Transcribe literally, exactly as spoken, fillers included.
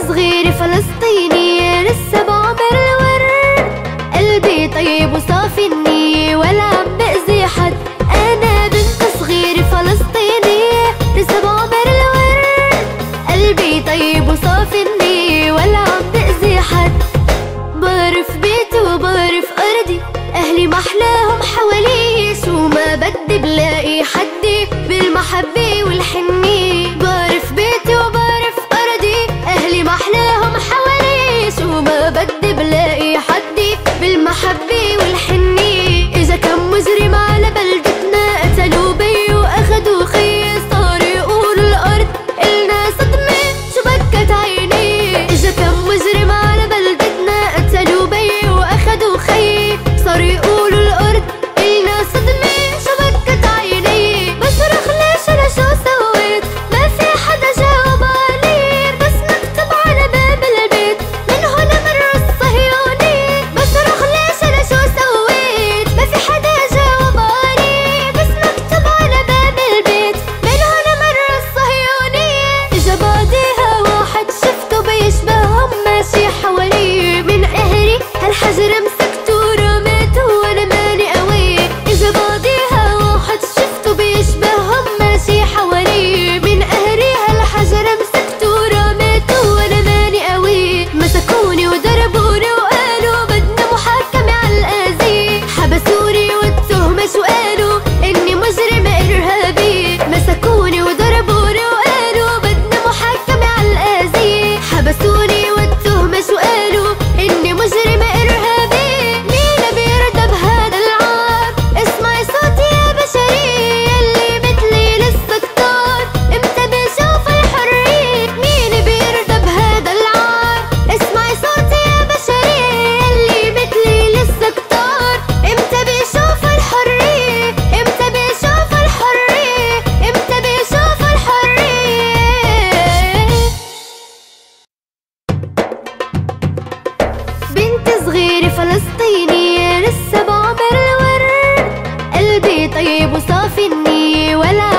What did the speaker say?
صغيرة فلسطينية لسه بعمر الورد، قلبي طيب وصافي النية ولا عم بأذي حد. أنا بنت صغيرة فلسطينية لسه بعمر الورد، قلبي طيب وصافي النية ولا عم بأذي حد. بعرف بيتي وبعرف أرضي، أهلي محلاهم حوالي، شو ما بدي بلاقي حدي بالمحبة والحنية. بعرف بيتي وبعرف أرضي، أهلي محلاهم حوالي، شو ما بدي بلاقي حدي بالمحبة والحنية. إجا كم مجرم على بلدتنا، قتلوا بي وأخدوا خي، صار يقولوا الأرض إلنا صدمة شو بكت عيني. إجا كم مجرم على بلدتنا، قتلوا بي وأخدوا خي، صار يقولوا الأرض إلنا صدمة شو بكت عيني. بصرخ ليش أنا شو سويت، ما في حدا جاوب علي، بس مكتوب على باب البيت من هنا مر الصهيوني. بصرخ ليش أنا شو سويت، ما في حدا جاوب علي، بس مكتوب على باب البيت من هنا مر الصهيوني. إجا بعديها واحد شفته بيشبههم ماشي حوالي، من قهري هالحجر مسكته ورميته وأنا ماني قوي. إجا بعديها واحد شفته بيشبههم ماشي حوالي، من قهري هالحجر مسكته ورميته وأنا ماني قوي. مسكوني وضربوني وقالوا بدنا محاكمة عالقاضي، حبسوني والتهمة شو قالوا إني مجرمة إرهابي. مسكوني وضربوني وقالوا بدنا محاكمة عالقاضي، حبسوني والتهمة شو قالوا إني مجرمة إرهابي. مين بيرضى بهذا العار، اسمعي صوتي يا بشرية، اللي مثلي لسه كتار، امتى بنشوف الحرية. مين بيرضى بهذا العار، اسمعي صوتي يا بشرية، اللي مثلي لسه كتار، امتى بنشوف الحرية، امتى بنشوف الحرية، امتى بنشوف الحرية. بنت صغيرة فلسطينية لسه بعمر الورد، قلبي طيب وصافي النية ولا